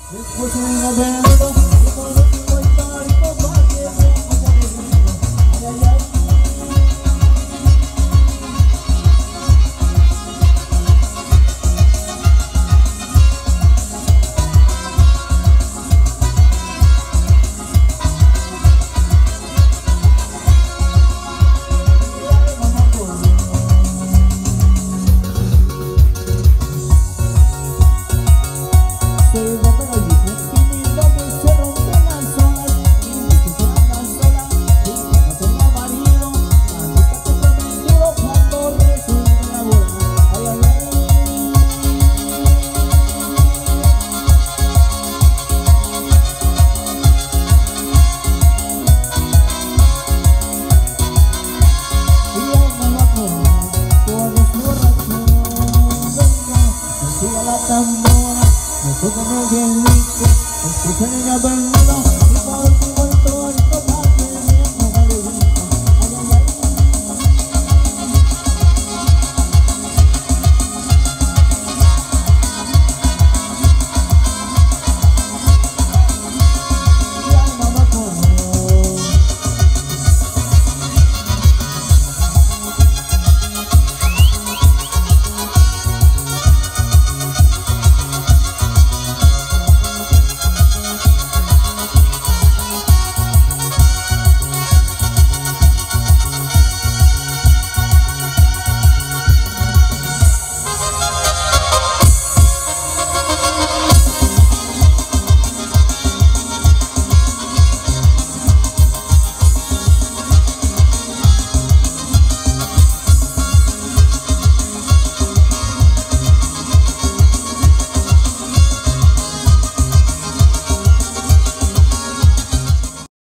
Después en la vereda, y por último el talco para que venga de rico. Ay, ay, ay. Tambora, me tocan el bien rico, escuchan el avenida y por